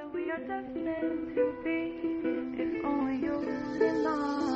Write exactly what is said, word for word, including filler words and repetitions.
we are destined to be, if only you and I.